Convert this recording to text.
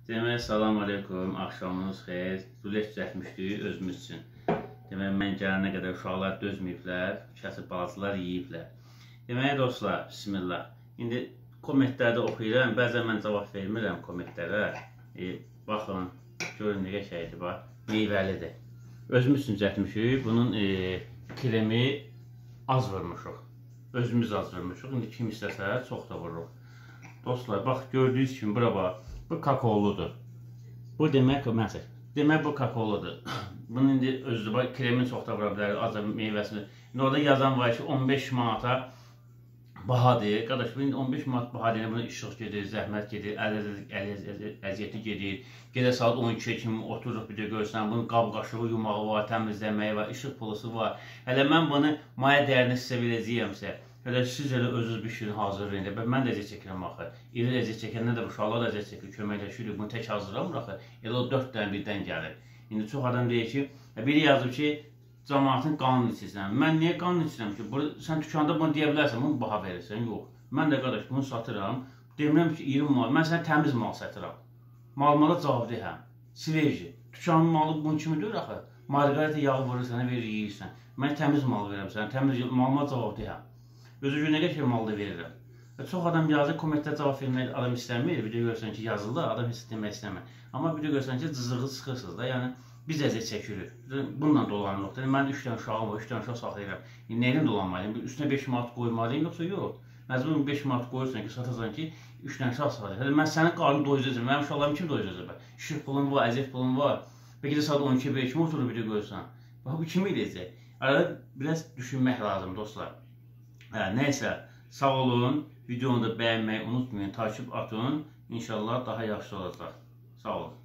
Demək, salam aleykum, axşamınız xeyir. Dulet düzəltmişdik özümüz üçün. Demək, mən gələnə qədər uşaqlar dözməyiblər, kəsib balacalar yeyiblər. Demək, dostlar, bismillah. İndi kommentlərdə oxuyuram, bəzən mən cavab vermirəm kommentlərə. Baxın, görün nə qəşəngdir, bax, meyvəlidir. Özümüz üçün düzəltmişik, bunun kremi az vurmuşuq. Özümüz az vurmuşuq, indi kim istəsə çox da vururuq. Dostlar, bax, gördüyünüz kimi, bura bax. Bu kakaoludur. Bu demək bu kakaoludur. Bunun indi özü var, kremin çox da vura bilər, az da meyvəsini. İndi orada yazan var ki, 15 manata bahadır. Qardaş, 15 manat bahadır, buna işıq gedir, zəhmət gedir, əziyyəti gedir. Gedə saat 12 kimi oturuq bir də görsən, bunun qab-qaşığı, yumağı var, təmizləməyi var, işıq pulusu var. Hələ mən bunu maya dəyərini sizə verəcəyəmsə, hələ siz elə özünüz bişirin, hazırlayın. Mən də əziyyət çəkirəm axı. İri əziyyət çəkəndə də uşaqlar da əziyyət çəkir, köməkləşirik. Bunu tək hazırlamır axı. Elə o 4 dənə birdən gəlir. İndi çox adam deyir ki, biri yazıb ki, cəmaatın qanun içirsən. Mən niyə qanun içirəm ki? Sən dükanda bunu deyə bilərsən, bunu baha verirsən. Yox. Mən də qardaş bunu satıram. Demirəm ki, 20 mal. Mən sənə təmiz mal satıram. Malmala cavabdehəm. Siverci. Dükkanın malı bunun kimi deyir axı. Marqarita yağı vurur sənə, verir, yeyirsən. Mən təmiz mal verirəm sənə. Təmiz malma cavabdehəm. Özü nə qəşəng mal da verirəm. Çox adam yazır, kommentlərdə cavab vermək adam istəmir. Bir də görsən ki, yazırlar, adam heç demək istəmir. Amma bir də görsən ki, cızığı sıxırsınız da. Yəni, biz əziyyət çəkirik. Bununla dolanırıq. Mən 3 dənə uşağım var, 3 dənə uşaq saxlayıram. Nə ilə dolanmalıyım? Üstünə 5 manat qoymalıyım, yoxsa yox? Məcbur 5 manat qoyursan ki, satasan ki, 3 dənə uşaq saxlayıram. Mən sənin qarnını doyuracaqım. Mənim uşaqlarım kim doyuracaq? İşıq pulun var, əziyyət pulun var. Bəlkə də saat 12-1 kimi oturur bir də görsən. Bax, bu kimi eləyəcək. Arada biraz düşünmək lazım, dostlar. Nəysə, sağ olun, videonu da bəyənməyi unutmayın, takip atın, İnşallah daha yaxşı olacaq. Sağ olun.